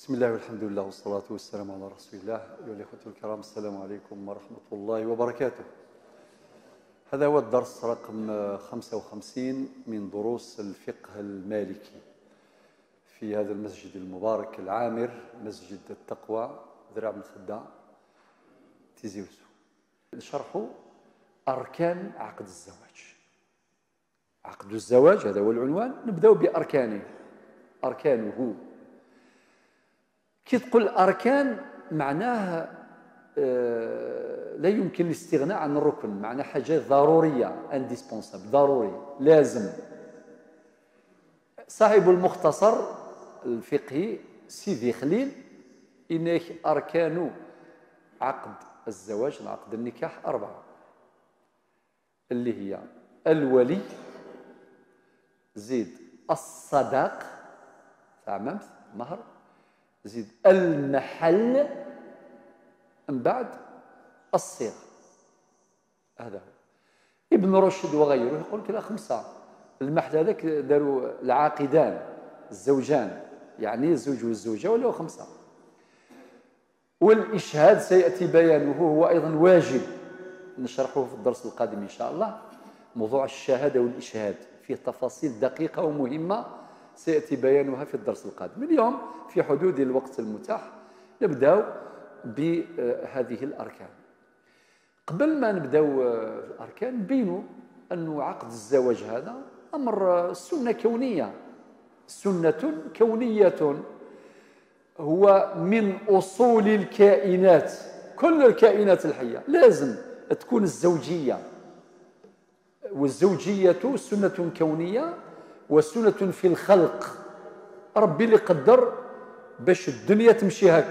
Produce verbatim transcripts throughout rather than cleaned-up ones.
بسم الله والحمد لله والصلاة والسلام على رسول الله. أيها الأخوة الكرام، السلام عليكم ورحمة الله وبركاته. هذا هو الدرس رقم خمسة وخمسين من دروس الفقه المالكي في هذا المسجد المبارك العامر، مسجد التقوى ذراع بن خدام تيزي وزو. نشرح أركان عقد الزواج. عقد الزواج هذا هو العنوان، نبدأ بأركانه. أركانه كي تقول أركان معناه آه لا يمكن الاستغناء عن الركن، معناه حاجة ضرورية، انديسبونسابل، ضروري، لازم. صاحب المختصر الفقهي سيدي خليل إنه أركان عقد الزواج، عقد النكاح أربعة، اللي هي الولي، زيد الصداق تمام، مهر، زيد المحل، من بعد الصيغ. هذا هو. ابن رشد وغيره يقول لك لا، خمسة. المحل هذاك داروا العاقدان، الزوجان، يعني الزوج والزوجة، ولا خمسة. والإشهاد سيأتي بيانه، هو أيضا واجب، نشرحه في الدرس القادم إن شاء الله. موضوع الشهادة والإشهاد فيه تفاصيل دقيقة ومهمة سيأتي بيانها في الدرس القادم. اليوم في حدود الوقت المتاح نبدأ بهذه الأركان. قبل ما نبدأ الأركان نبينوا أن عقد الزواج هذا أمر سنة كونية، سنة كونية، هو من أصول الكائنات. كل الكائنات الحية لازم تكون الزوجية، والزوجية سنة كونية وسنة في الخلق. ربي اللي قدر باش الدنيا تمشي هك،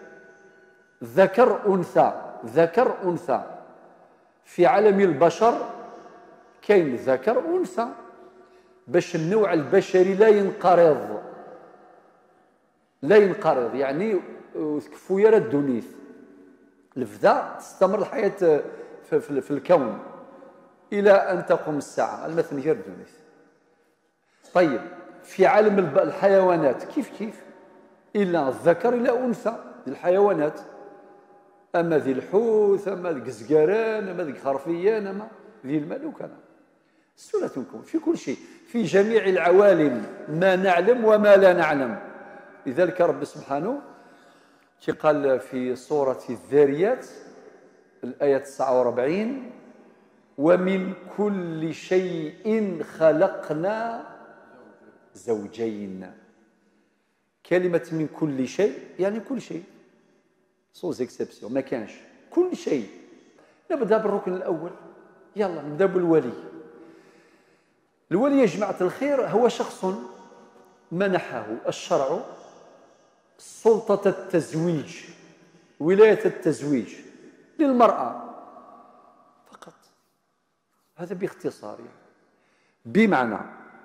ذكر أنثى، ذكر أنثى. في عالم البشر كاين ذكر أنثى باش النوع البشري لا ينقرض، لا ينقرض، يعني كفويا لا الدنيث الفدا تستمر الحياة في, في, في الكون إلى أن تقوم الساعة، المثل هي الدنيث. طيب في عالم الحيوانات كيف كيف، إلا الذكر إلا أنثى الحيوانات، أما ذي الحوت، أما ذي الزقران، أما ذي الخرفيان، أما ذي الملوك. أنا السنة تكون في كل شيء، في جميع العوالم، ما نعلم وما لا نعلم. لذلك رب سبحانه قال في سورة الذاريات الآية تسعة وأربعين: ومن كل شيء خلقنا زوجين. كلمة من كل شيء يعني كل شيء، سوز اكسبسيون، ما كانش كل شيء. نبدأ بالركن الأول، يلا نبدأ بالولي. الولي يا جماعة الخير هو شخص منحه الشرع سلطة التزويج، ولاية التزويج للمرأة فقط. هذا باختصار، يعني بمعنى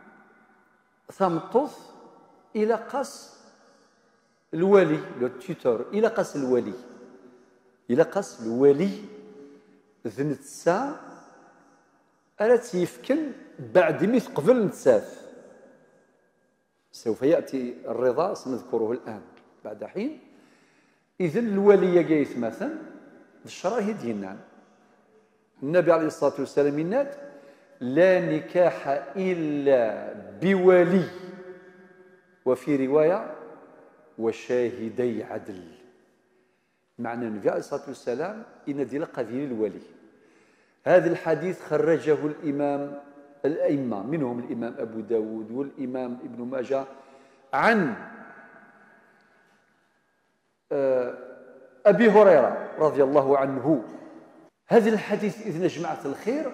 ثمطث إلى قص الولي، لو تيتور إلى قص الولي، إلى قص الولي ذنت سا أرات يفكن بعد ميث قبل نتساف. سوف يأتي الرضا سنذكره الآن بعد حين. إذن الولي جايث مثلا الشراهي ديننا النبي عليه الصلاة والسلام يناد: لا نكاح إلا بولي، وفي رواية وشاهدي عدل. معنى النبي عليه الصلاة والسلام إن دي قضية الولي. هذا الحديث خرجه الإمام الأئمة، منهم الإمام أبو داود والإمام ابن ماجه، عن أبي هريرة رضي الله عنه. هذا الحديث إذن يا جماعة الخير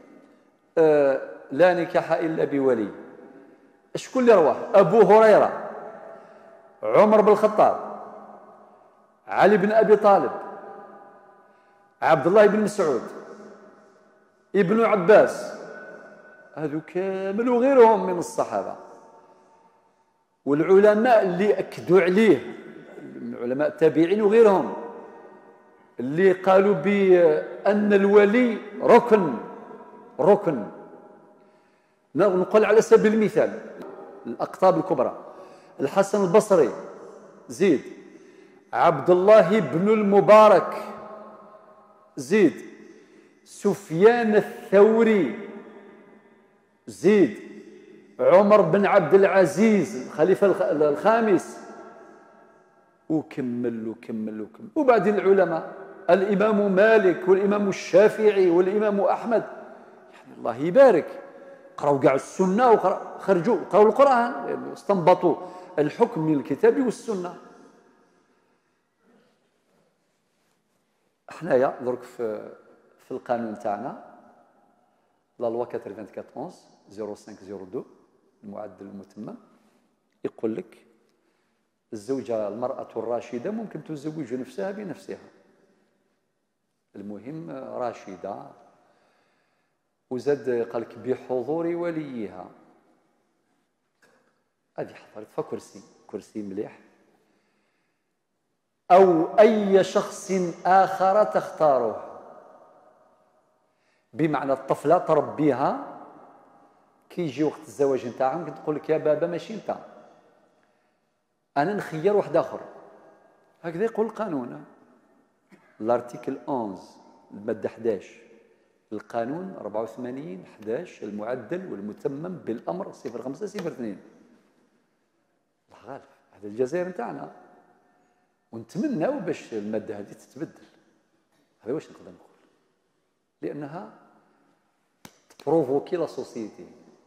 لا نكاح إلا بولي، شكون اللي رواه؟ أبو هريرة، عمر بن الخطاب، علي بن أبي طالب، عبد الله بن مسعود، ابن عباس، هذو كامل وغيرهم من الصحابة. والعلماء اللي أكدوا عليه، علماء التابعين وغيرهم، اللي قالوا بأن الولي ركن ركن. نقول على سبيل المثال الأقطاب الكبرى: الحسن البصري، زيد عبد الله بن المبارك، زيد سفيان الثوري، زيد عمر بن عبد العزيز الخليفة الخامس، وكمل وكمل وكمل. وبعدين العلماء الإمام مالك والإمام الشافعي والإمام أحمد، يعني الله يبارك، قرأوا كاع السنة وخرجوا قرأوا القرآن، يعني استنبطوا الحكم من الكتاب والسنة. حنايا درك في في القانون تاعنا لا لوا أربعة وأربعين صفر خمسة صفر اثنين المعدل المتمم يقول لك الزوجة المرأة الراشدة ممكن تزوج نفسها بنفسها، المهم راشدة، وزاد قال لك بحضور وليها. هذه حضرت فكرسي كرسي مليح. أو أي شخص آخر تختاره، بمعنى الطفلة تربيها كي يجي وقت الزواج نتاعهم تقول لك يا بابا ماشي انت، انا نخير واحد اخر، هكذا يقول القانون. الارتيكل احد عشر الماده احداش القانون أربعة وثمانين احداش المعدل والمتمم بالامر صفر خمسة صفر اثنين. الله غالب، هذا الجزائر نتاعنا، ونتمناو باش الماده هذه تتبدل. هذا واش نقدر نقول، لانها تبروفوكي لا سوسيتي.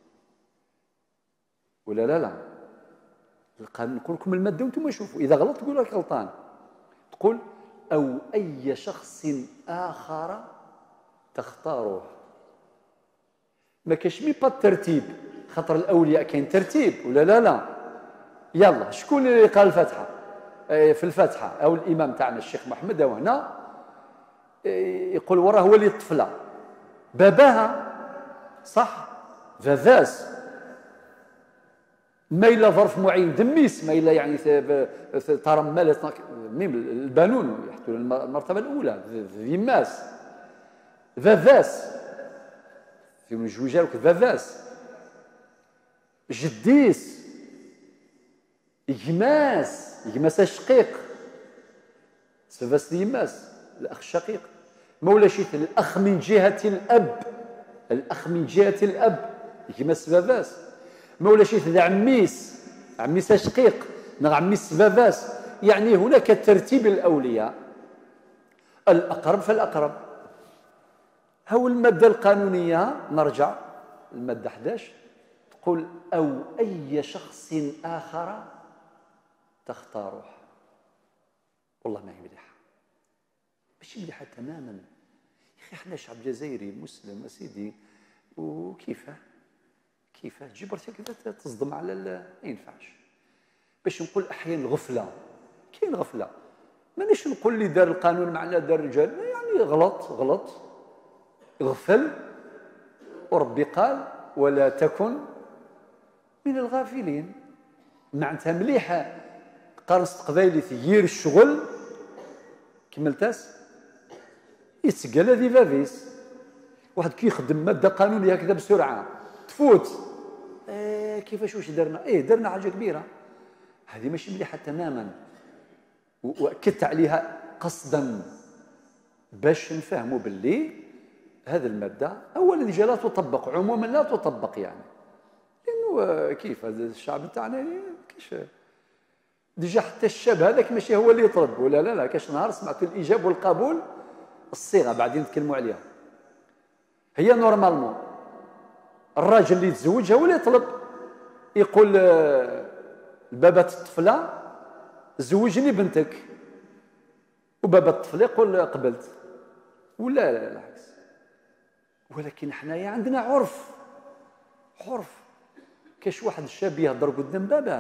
ولا لا لا القانون نقول لكم الماده وانتم شوفوا، اذا غلط تقول لك غلطان. تقول او اي شخص اخر تختاره، ما كاش مي با الترتيب، خاطر الاولياء كاين ترتيب. ولا لا لا يلا شكون اللي قال الفاتحه في الفاتحه؟ او الامام تاعنا الشيخ محمد، او هنا يقول وراه هو اللي الطفله باباها صح فذاس، ما إلا ظرف معين دميس، ما إلا يعني ترملت ميم البانون يحطوا المرتبة الأولى ذماس ذاذاس في من جوجالك ذاذاس جديس يجماس يجماس شقيق سفاس يماس الأخ الشقيق، مولا شيت الأخ من جهة الأب، الأخ من جهة الأب يجماس فافاس، مولا شيت ذا عميس عميس شقيق نغ عميس فافاس. يعني هناك ترتيب الأولياء، الأقرب فالأقرب. هو المادة القانونية نرجع المادة احداش تقول أو أي شخص آخر تختاره. والله ما هي مليحة، ماشي مليحة تماما. يا أخي احنا شعب جزائري مسلم أسيدي، وكيفاه كيفاه تجيب راسك كذا تصدم على ما ينفعش. باش نقول أحيانا غفلة، كاين غفلة، مانيش نقول اللي دار القانون معناه دار الرجال، يعني غلط غلط غفل، وربي قال ولا تكن من الغافلين. معناتها مليحة قرصت قبايلي تغيير الشغل كملتاس يتسقى ذي فافيس، واحد كي يخدم مادة قانونية هكذا بسرعة تفوت إيه كيفاش واش درنا؟ ايه درنا حاجة كبيرة. هذه ماشي مليحة تماما، وأكدت عليها قصدا باش نفهموا باللي هذه المادة أولا ديجا لا تطبق، عموما لا تطبق، يعني لأنه كيف هذا الشعب تاعنا كيش ديجا حتى الشاب هذاك ماشي هو اللي يطلب. ولا لا لا كاش نهار سمعتوا الإيجاب والقبول الصيغة بعدين نتكلموا عليها. هي نورمالمون الراجل اللي يتزوج هو اللي يطلب، يقول بابا الطفلة زوجني بنتك، وبابا الطفل يقول قبلت. ولا لا العكس. ولكن حنايا عندنا عرف عرف كاش واحد الشاب يهضر قدام باباه،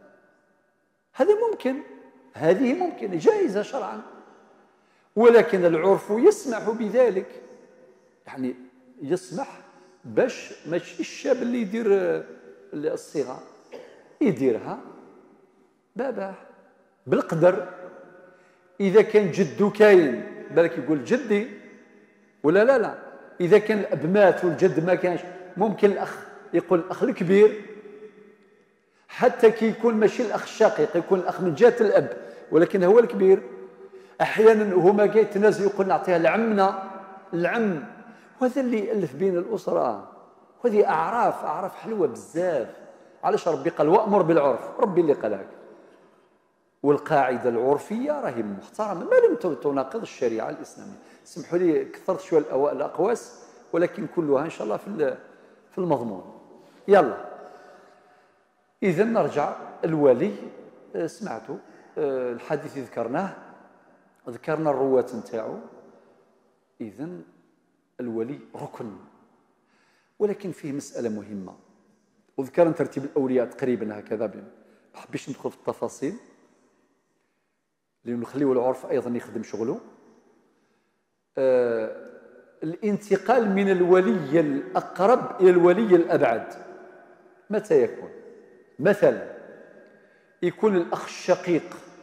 هذا ممكن، هذه ممكن جائزة شرعا، ولكن العرف يسمح بذلك، يعني يسمح باش ماشي الشاب اللي يدير الصيغة يديرها باباه بالقدر. إذا كان جدو كاين بالك يقول جدي، ولا لا لا إذا كان الأب مات والجد ما كانش ممكن الأخ يقول الأخ الكبير. حتى كي يكون ماشي الأخ الشقيق، يكون الأخ من جهة الأب ولكن هو الكبير. أحيانا هما كاع يتنازلوا، يقول نعطيها لعمنا العم، وهذا اللي يألف بين الأسرة. وهذه أعراف أعراف حلوة بزاف. علاش ربي قال وأمر بالعرف؟ ربي اللي قال هكا. والقاعدة العرفية راهي محترمة ما لم تناقض الشريعة الإسلامية. سمحوا لي كثرت شوية الأقواس ولكن كلها إن شاء الله في في المضمون. يلا إذا نرجع. الولي سمعتوا الحديث ذكرناه، ذكرنا الرواة نتاعو. إذا الولي ركن، ولكن فيه مسألة مهمة. وذكرنا ترتيب الأولياء تقريبا هكذا، ما حبيش ندخل في التفاصيل لأنه نخليو العرف أيضا يخدم شغله. آه الانتقال من الولي الأقرب إلى الولي الأبعد متى يكون؟ مثلا يكون الأخ الشقيق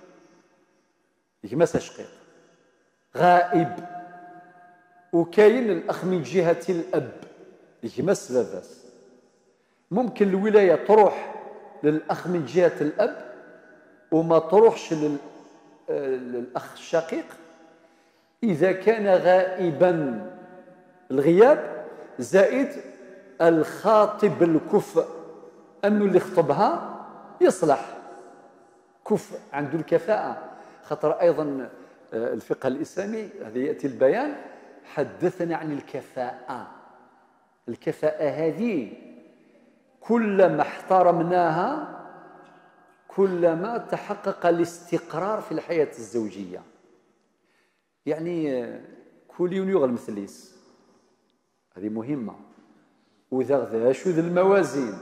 يمس شقيق غائب، وكاين الأخ من جهة الأب يمس لا بأس. ممكن الولاية تروح للأخ من جهة الأب وما تروحش لل... للأخ الشقيق إذا كان غائبا الغياب زائد الخاطب الكفء، أنه اللي خطبها يصلح كفء عنده الكفاءة. خاطر أيضا الفقه الإسلامي هذا يأتي البيان حدثنا عن الكفاءة. الكفاءة هذه كلما احترمناها كلما تحقق الاستقرار في الحياة الزوجية. يعني كل يوم المثليس هذه مهمة. وذا شو الموازين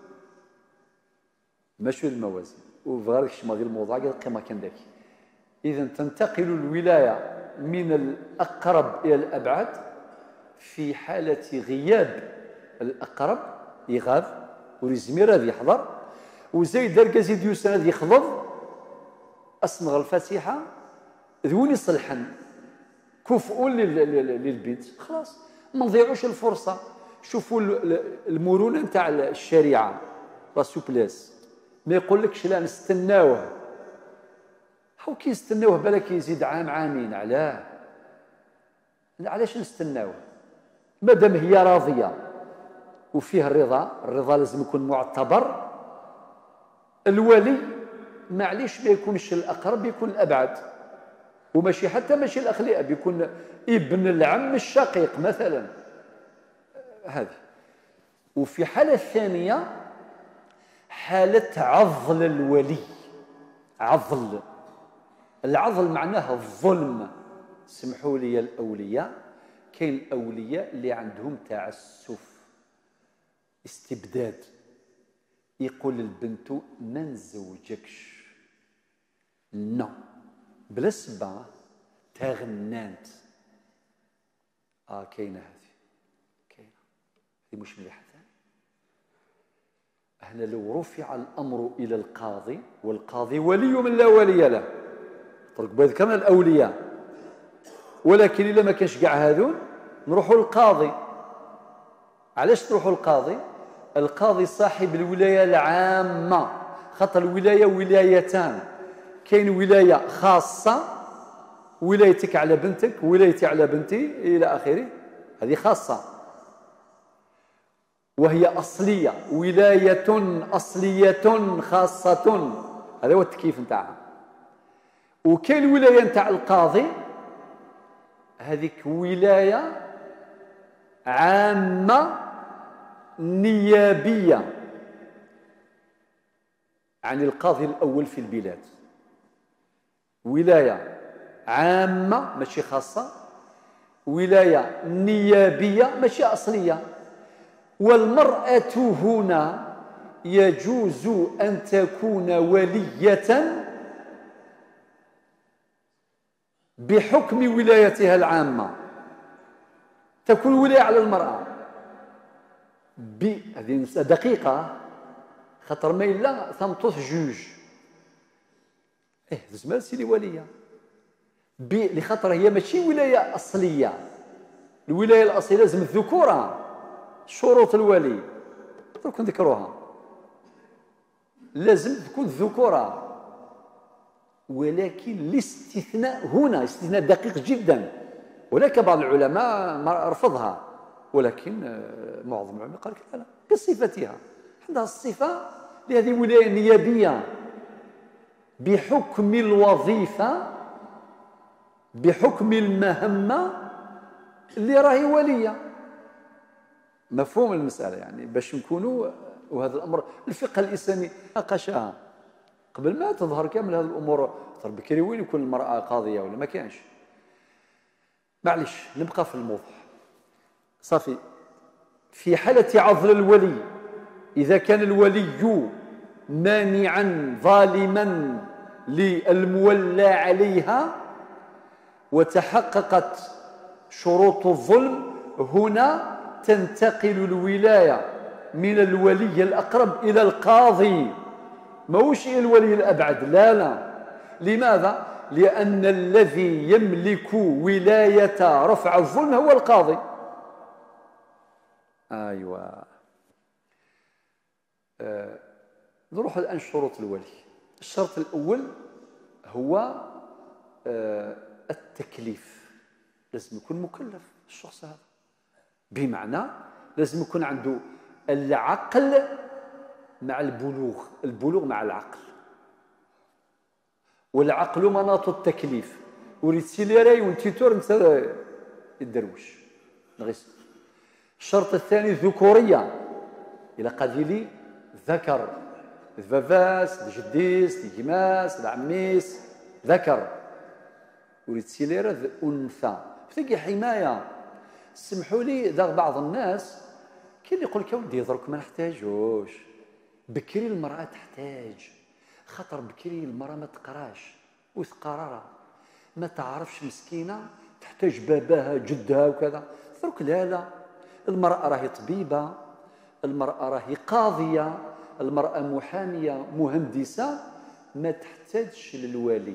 ماشي الموازين وفغارك شما ديال الموضوع كما كان ذاك. إذا تنتقل الولاية من الأقرب إلى الأبعد في حالة غياب الأقرب يغاب وريزمير هذا يحضر، وزيد دركا زيد يوسف هذا يخضض أصنغ الفاتحة ذوني صلحا كفء للبنت. خلاص ما نضيعوش الفرصة. شوفوا المرونة نتاع الشريعة لا سوبليس، ما يقولكش لا نستناوه. هاو كي نستناوه بالك يزيد عام عامين، علاه؟ علاش نستناوه؟ مادام هي راضية وفيه الرضا، الرضا لازم يكون معتبر. الولي معليش ما يكونش الأقرب، يكون الأبعد، وماشي حتى ماشي الأخ لأب، يكون ابن العم الشقيق مثلا. هذه. وفي حالة ثانية حالة عضل الولي. عضل، العضل معناه الظلم. سمحوا لي الأولياء، كاين الأولياء اللي عندهم تعسف استبداد. يقول للبنت ما نزوجكش، نو بلا سبه تغنانت. اه كاينه هذه، كاينه هذه مش مليحه. هنا لو رفع الامر الى القاضي والقاضي ولي من لا ولي له، طرق ذكرنا الاولياء، ولكن الا ما كانش كاع هذون نروحوا للقاضي. علاش تروحوا للقاضي؟ القاضي صاحب الولايه العامه، خاطر الولايه ولايتان، كاين ولايه خاصه ولايتك على بنتك ولايتي على بنتي الى اخره، هذه خاصه وهي اصليه. ولايه اصليه خاصه، هذا هو التكييف نتاعها. وكاين الولايه نتاع القاضي، هذيك ولايه عامه نيابيه عن القاضي الاول في البلاد. ولايه عامه ماشي خاصه، ولايه نيابيه ماشي اصليه. والمراه هنا يجوز ان تكون وليه بحكم ولايتها العامه، تكون ولايه على المراه. هذه دقيقه، خاطر ما الا تمطوح جوج ايه زعما سيدي وليه لخاطر هي ماشي ولايه اصليه. الولايه الاصليه لازم الذكوره. شروط الولي درك نذكروها. لازم تكون ذكورة، ولكن الاستثناء هنا استثناء دقيق جدا، ولكن بعض العلماء رفضها، ولكن معظم العلماء قال لا لا بصفتها، عندها الصفة لهذه ولاية نيابية بحكم الوظيفة، بحكم المهمة اللي راهي ولية. مفهوم المسألة يعني باش نكونوا، وهذا الأمر الفقه الإسلامي ناقشها قبل ما تظهر كامل هذه الأمور. ترى بكري وين يكون المرأة قاضية ولا ما كانش. معليش نبقى في الموضوع صافي. في حالة عضل الولي، إذا كان الولي مانعا ظالما للمولى عليها وتحققت شروط الظلم، هنا تنتقل الولاية من الولي الأقرب إلى القاضي، موش إلى الولي الأبعد، لا لا. لماذا؟ لأن الذي يملك ولاية رفع الظلم هو القاضي. أيوة. آه. نروح الآن شروط الولي. الشرط الأول هو آه التكليف، لازم يكون مكلف الشخص هذا، بمعنى لازم يكون عنده العقل مع البلوغ، البلوغ مع العقل، والعقل مناط التكليف. وريت سيليراي وانتيتور انت الدروش نغيس. الشرط الثاني ذكورية، إلى قاديلي ذكر، ذفافاس دجديس دجماس دعميس ذكر، وريت سيليرا أنثى. فتلقى حماية. سمحوا لي ذا بعض الناس كاين اللي يقول لك ودي درك ما نحتاجوش، بكري المرأة تحتاج، خاطر بكري المرأة ما تقراش وثقرارة، ما تعرفش مسكينة تحتاج باباها جدها وكذا. درك لا لا، المرأة راهي طبيبة، المرأة راهي قاضية، المرأة محامية مهندسة، ما تحتاجش للولي.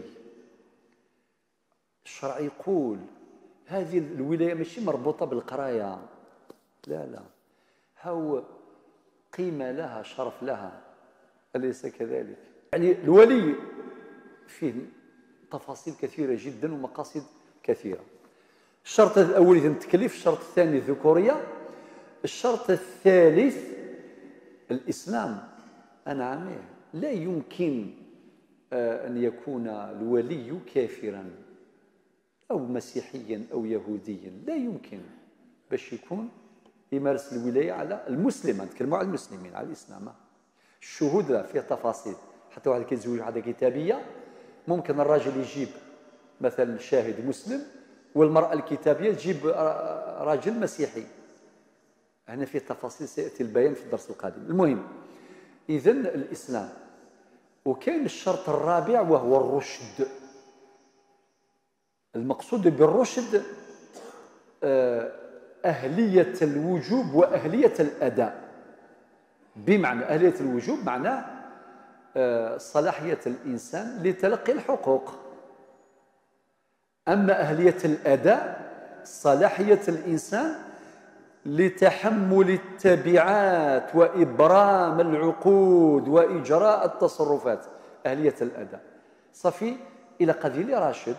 الشرع يقول هذه الولاية ماشي مربوطة بالقراية، لا لا، هو قيمة لها، شرف لها، أليس كذلك؟ يعني الولي فيه تفاصيل كثيرة جدا ومقاصد كثيرة. الشرط الأول إذا التكليف، الشرط الثاني الذكورية، الشرط الثالث الإسلام. أنا عاميه لا يمكن أن يكون الولي كافرا أو مسيحيا أو يهوديا، لا يمكن باش يكون يمارس الولاية على المسلم. نتكلموا على المسلمين، على الإسلام. الشهود فيه تفاصيل، حتى واحد كيتزوج واحدة كتابية ممكن الراجل يجيب مثلا شاهد مسلم، والمرأة الكتابية تجيب راجل مسيحي. هنا فيه تفاصيل سيأتي البيان في الدرس القادم. المهم إذن الإسلام. وكاين الشرط الرابع وهو الرشد. المقصود بالرشد أهلية الوجوب وأهلية الأداء. بمعنى أهلية الوجوب معناه صلاحية الإنسان لتلقي الحقوق، أما أهلية الأداء صلاحية الإنسان لتحمل التبعات وإبرام العقود وإجراء التصرفات. أهلية الأداء صافي. إلى قذيل راشد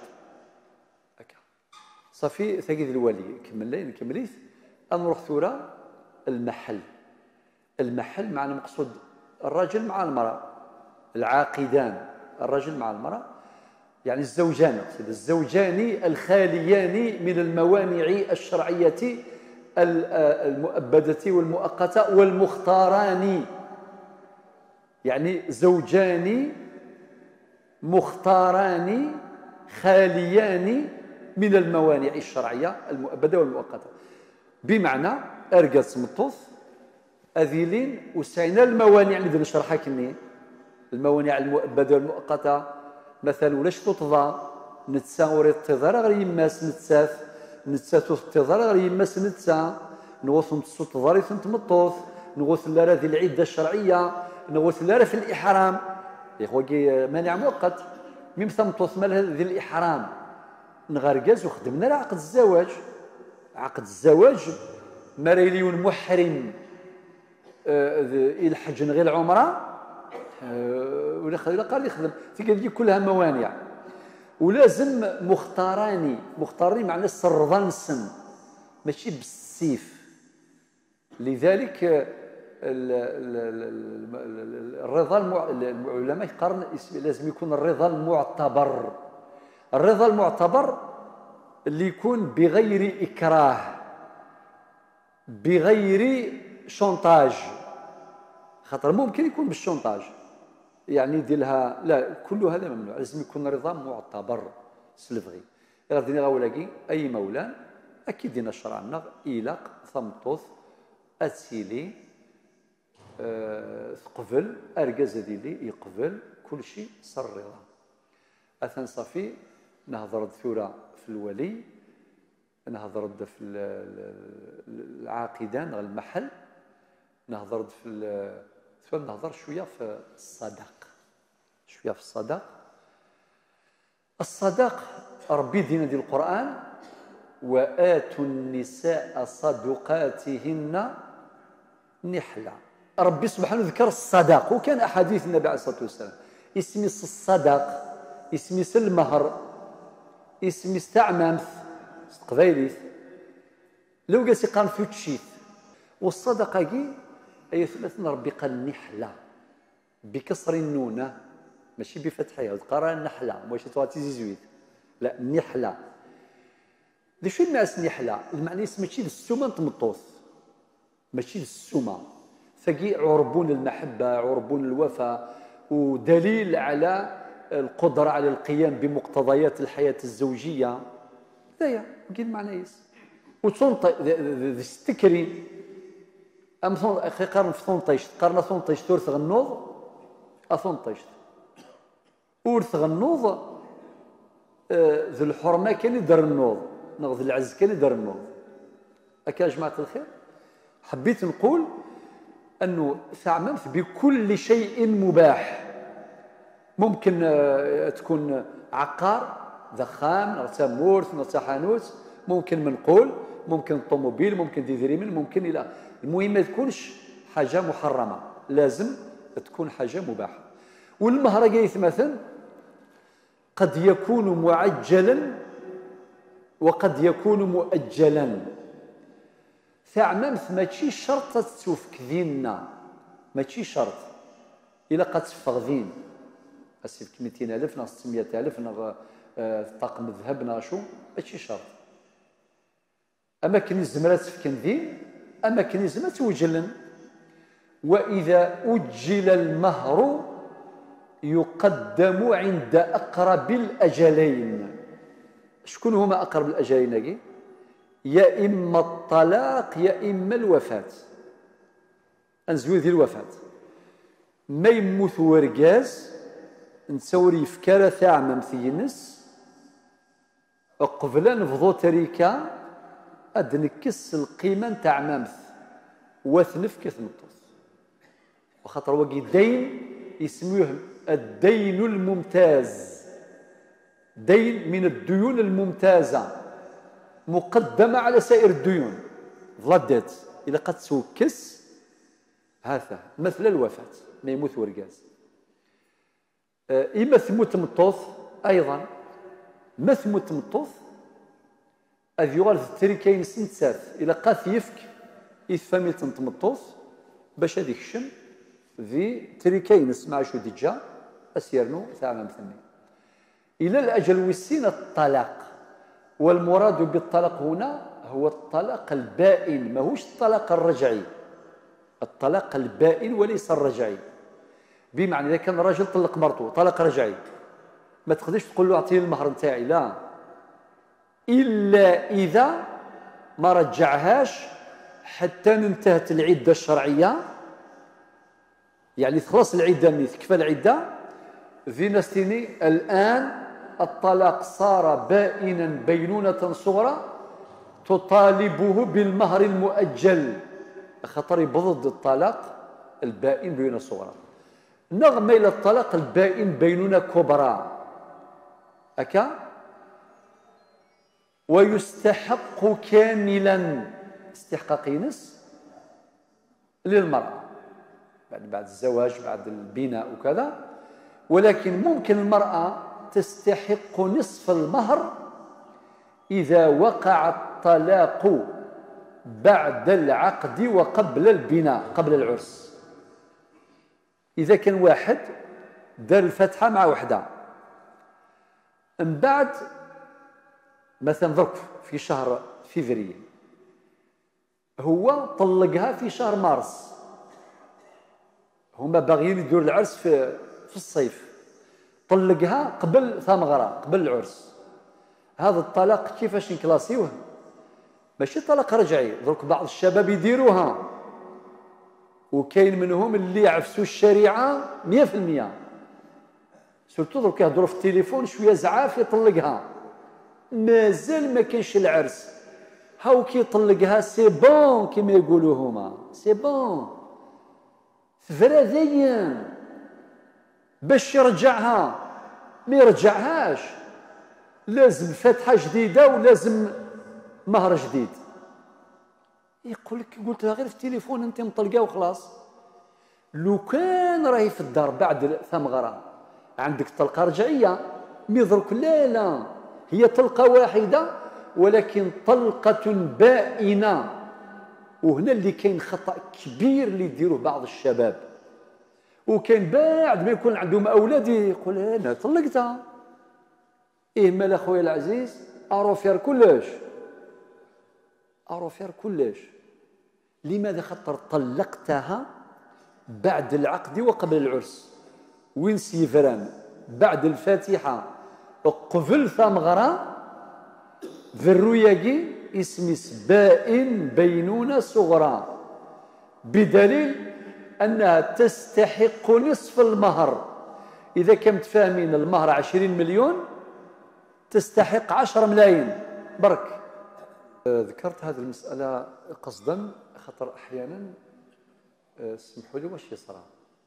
صافي ثقيد الولي كمل كمليت. نروح ثورة المحل. المحل معنى مقصود الرجل مع المرأة، العاقدان الرجل مع المرأة، يعني الزوجان، أقصد الزوجان الخاليان من الموانع الشرعية المؤبدة والمؤقتة والمختاران، يعني زوجان مختاران خاليان من الموانع الشرعية المؤبدة والمؤقتة. بمعنى أرقد سمطوث أذيلين وسعينا الموانع اللي دير شرحها كني، الموانع المؤبدة والمؤقتة، مثلا ولاش تطضى نتسا وريد التظاهر غير يماس نتساث نتسا توث التظاهر غير يماس نتسا نغوث نتسو التظاهر تنتمطوث نغوث لارا ذي العدة الشرعية نغوث لارا في الإحرام يا خويا مانع مؤقت ميم ثمطوث مال ذي الإحرام نغرقاز وخدمنا على عقد الزواج. عقد الزواج مريليون محرم أه الحج غير العمرة أه ولا قال يخدم تلقى كلها موانع. ولازم مختاراني مختارين معناه الرضا السن ماشي بالسيف. لذلك الرضا العلماء يقارن لازم يكون الرضا المعتبر. الرضا المعتبر اللي يكون بغير إكراه بغير شونطاج، خاطر ممكن يكون بالشونطاج يعني يدير لها، لا كل هذا ممنوع. لازم يكون رضا معتبر سلفغي. غادي نغاولاكي اي مولان اكيد دينا شرعنا إيلاق ثمطوث اسيلي أه تقبل اركاز ديالي يقبل كل شيء صر رضا. اثن صافي نهضر ثورة في الولي، نهضر في العاقدان غير المحل، نهضر في نهضر شويه في الصدق، شويه في الصدق. الصدق ربي دينا ديال القرآن وآتوا النساء صدقاتهن نحلة. ربي سبحانه ذكر الصدق وكان أحاديث النبي عليه الصلاة والسلام اسمي الصدق، اسمي المهر، اسمي استعمامث قبايليث لو قاسي قام في تشيث. والصدقة كي أي ثلاثة ربي قال نحلة بكسر النونة ماشي بفتحها وتقرا نحلة ماشي تواتي زيزويت، لا نحلة. ليش الناس نحلة؟ المعنى ماشي السومة تمطوث ماشي السومة ثقي عربون المحبة عربون الوفاء ودليل على القدرة على القيام بمقتضيات الحياة الزوجية. هذايا كاين معنى يس وتصنط استكري أم ثون أخي قرن في ثونطيش قرن ثونطيش تورث غنوض أثونطيش ورث غنوض آه ذو الحرمة كان يدر النوض نغذ العز كان يدر النوض. أكا يا جماعة الخير حبيت نقول أنه تعممت بكل شيء مباح. ممكن آه تكون عقار ذخام نغتا مورث نغتا حانوت، ممكن منقول، ممكن طوموبيل، ممكن ديدريمن، ممكن إلى المهم ما تكونش حاجة محرمة، لازم تكون حاجة مباحة. والمهر قيث مثلا قد يكون معجلا وقد يكون مؤجلا. ثعممت ماشي شرط تسوفك ذينا ماشي شرط إلا قد تفغذين أسيفك مئتين ألف ناقص ستمائة ألف ناقص طاقم الذهب ناشو ماشي شرط. أما كني زمرات في كنذين أما كني زمرات وجلن. وإذا أجل المهر يقدم عند أقرب الأجلين. شكون هما أقرب الأجلين؟ يا إما الطلاق يا إما الوفاة. أنزوي ذي الوفاة ما يموت ورقاز نتصور يفكار ثاعمم ثينس قبل نفضو تريكا أد نكس القيمة نتاع مامث واثنف كثنطوس. وخاطر وقي دين يسموه الدين الممتاز، دين من الديون الممتازة مقدمة على سائر الديون. فلادات إذا قد توكس هذا مثل الوفاة ما يموت ورقاز. إما ثموت مطوث أيضا ما ثموت مطوث أذ يغال في التريكين سنتساث إلى قاث يفك إثفاميل تنتمطوث باش هذيك الشم ذي تريكين اسمع شو ديجا أسيرنو ثعمم ثمي إلى الأجل والسين الطلاق. والمراد بالطلاق هنا هو الطلاق البائن ماهوش الطلاق الرجعي، الطلاق البائن وليس الرجعي. بمعنى إذا كان راجل طلق مرته طلاق رجعي ما تقدرش تقول له أعطيني المهر نتاعي، لا، إلا إذا ما رجعهاش حتى انتهت العدة الشرعية، يعني تخلص العدة مني تكفى العدة في نستيني الآن الطلاق صار بائنا بينونة صغرى تطالبه بالمهر المؤجل خطر بضد الطلاق البائن بينونة صغرى. نغم إلى الطلاق البائن بينونة كبرى أكا ويستحق كاملا استحقاق نس للمرأة بعد بعد الزواج بعد البناء وكذا، ولكن ممكن المرأة تستحق نصف المهر إذا وقع الطلاق بعد العقد وقبل البناء قبل العرس. إذا كان واحد دار الفاتحة مع وحدة من بعد مثلا ضرب في شهر فيفري هو طلقها في شهر مارس، هما باغيين يديروا العرس في في الصيف، طلقها قبل ثمغرة قبل العرس. هذا الطلاق كيفاش نكلاسيوه؟ ماشي طلاق رجعي. درك بعض الشباب يديروها وكاين منهم اللي يعفسوا الشريعه مية في المية، سورتو درك يهضروا في التليفون شويه زعاف يطلقها، مازال ما كاينش العرس هاو كيطلقها سي بون كما يقولوا هما، سي بون فرا ذين باش يرجعها ما يرجعهاش، لازم فتحه جديده ولازم مهر جديد. يقول لك قلت لها غير في التليفون انت مطلقه وخلاص. لو كان راهي في الدار بعد ثمغره عندك طلقه رجعيه، مي درك لا لا هي طلقه واحده ولكن طلقه بائنه. وهنا اللي كاين خطا كبير اللي يديروه بعض الشباب، وكاين بعد ما يكون عندهم اولاد يقول انا طلقتها. ايه مال اخويا العزيز ارو فير كلش، ارو فير كلش. لماذا؟ خاطر طلقتها بعد العقد وقبل العرس. وين سيفران بعد الفاتحه قبل ثمغره ذروياكي اسمس بائن بينونه صغرى، بدليل انها تستحق نصف المهر. اذا كان متفاهمين المهر عشرين مليون تستحق عشرة ملايين برك. ذكرت هذه المسألة قصدا خاطر أحيانا اسمحوا لي واش يصرى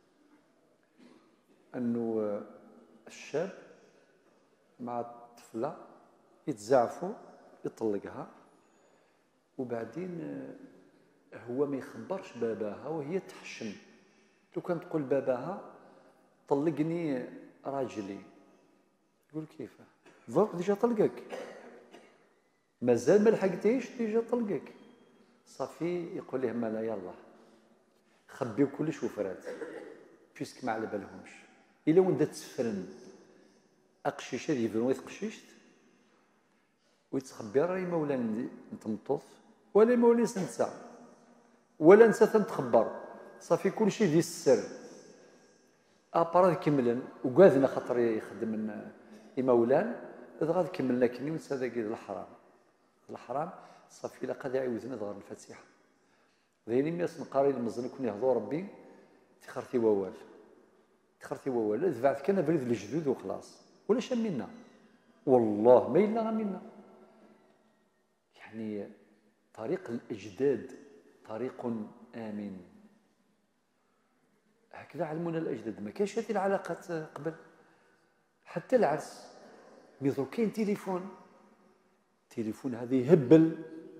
أنه الشاب مع الطفلة يتزعفوا يطلقها وبعدين هو ما يخبرش باباها وهي تحشم. لو كان تقول باباها طلقني راجلي يقول كيفاه؟ ضرك ديجا طلقك، مازال ما لحقتيش ديجا طلقك. صافي يقول لهم لا يلا خبيو كلش وفرات بيسك ما على بالهمش. الا وين تسفرن اقشيش هذه يفرن ويتقشيشت ويتخبي راهي مولا نتمطط ولا مولا ننسى ولا نسى تنتخبر. صافي كلشي دي السر ابرا كملن وقاذنا خاطر يخدم مولان إذا غاد كملنا كني ونسى ذاك الحرام الحرام. صافي لا قد يعاودنا ظهر الفاتحه ذيني مياس نقاري المزن كون يهضو ربي تخرتي ووال تخرتي ووال دفعت كان بريد الجدود وخلاص ولا شمينا والله ما إلا منا. يعني طريق الأجداد طريق آمن، هكذا علمونا الأجداد. ما كاينش هذه العلاقات قبل حتى العرس ميضرو كاين تليفون، تليفون هذا يهبل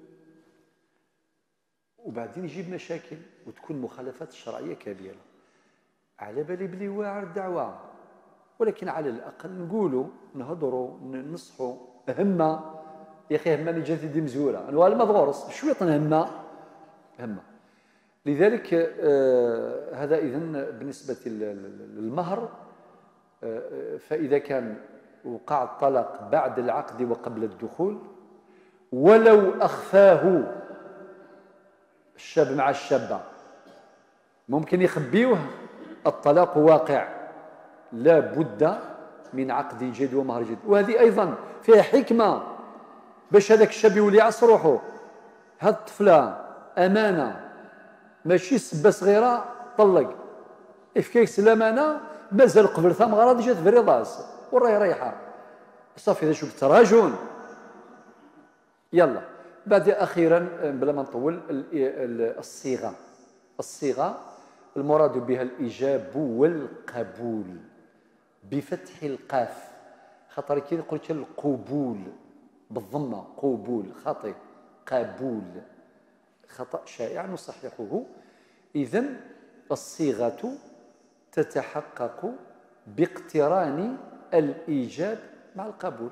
وبعدين يجيب مشاكل وتكون مخالفات الشرعيه كبيره. على بالي بلي واعر الدعوه، ولكن على الاقل نقولوا نهضروا ننصحوا. همه يا اخي همه اللي جات يدي مزوره انا ما تغرس شويه همه همه. لذلك آه هذا اذن بالنسبه للمهر. آه فاذا كان وقع الطلاق بعد العقد وقبل الدخول ولو أخفاه الشاب مع الشابة ممكن يخبيوه، الطلاق واقع لا بد من عقد جديد ومهر جديد. وهذه أيضا فيها حكمة باش هذاك الشاب يولي يعص روحو. هاد الطفلة أمانة ماشي سبة صغيرة طلق إفكاكس الأمانة مازال قبل ثمغرة جات في الرضاس وراهي رايحة صافي. هذا شو التراجون. يلا بعد أخيرا بلا ما نطول الصيغة. الصيغة المراد بها الإجاب والقبول بفتح القاف، خاطر كي قلت القبول بالضمة قبول خطأ، قبول خطأ شائع نصححه. إذن الصيغة تتحقق باقتران الإيجاب مع القبول.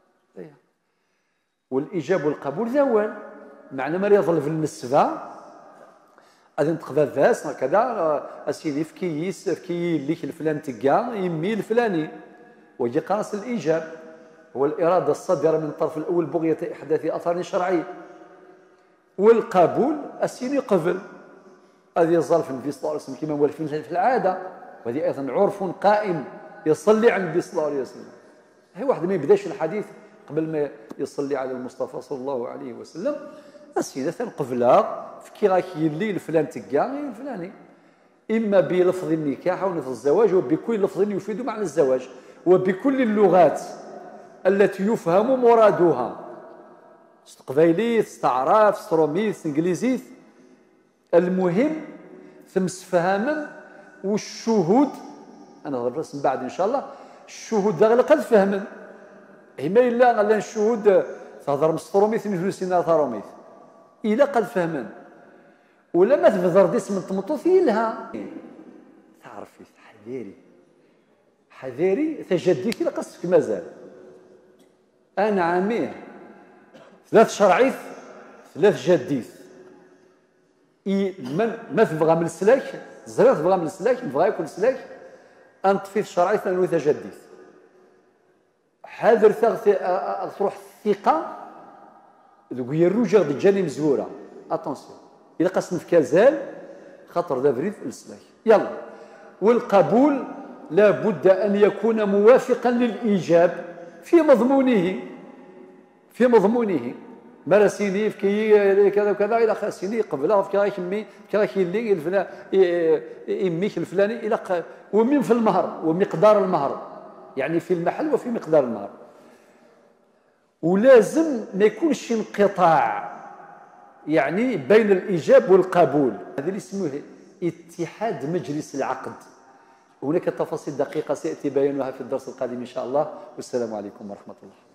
والإيجاب والقبول زوال معنى ما يظل في النسبة غادي نتقبل فاس هكذا اسيدي في كيس في كي ليك الفلان تلقى يمي الفلاني ويجي قاص الإيجاب هو الإرادة الصادرة من الطرف الأول بغية إحداث أثر شرعي. والقبول اسيدي قبل هذه يظل في النبي صلى الله عليه وسلم كما هو في العادة، وهذه أيضا عرف قائم يصلي على النبي صلى الله عليه وسلم. هي واحد ما يبداش الحديث قبل ما يصلي على المصطفى صلى الله عليه وسلم اسيدة قبلها في كي غاكي اللي الفلان تلقى الفلاني، إما بلفظ النكاح أو لفظ الزواج وبكل لفظ يفيد معنى الزواج وبكل اللغات التي يفهم مرادها، استقبايليت استعراف استروميت انجليزيت، المهم ثمس فهما والشهود انا هضر من بعد ان شاء الله الشهود ذا قد فهما هما الا غالا الشهود تهضر مستروميت من فلسطين ثروميت الا قد فهما ولا ما تبذر ديس من طمطوط لها تعرفي حذيري حذيري تجديتي لقصك مازال انا عاميه ثلاث شرعيث ثلاث جديث من ما تبغى من السلاك الزرير تبغى من السلاك تبغى ياكل السلاك انطفي الشرعيث انو تجديث حاذر تروح الثقه ذوك يروج غادي تجاني مزوره اتونسيون الا قصنا في كازال خاطر ذا بريد السلاك يلا. والقبول لا بد ان يكون موافقا للايجاب في مضمونه في مضمونه مراسيني في كي كذا وكذا الى خاسيني قبلها في كي يمي كي اللي الفلان يميك الفلاني الى ومن في المهر ومقدار المهر يعني في المحل وفي مقدار المهر. ولازم ما يكونش انقطاع يعني بين الايجاب والقبول، هذا اللي يسموه اتحاد مجلس العقد. هناك تفاصيل دقيقه سياتي بيانها في الدرس القادم ان شاء الله، والسلام عليكم ورحمه الله.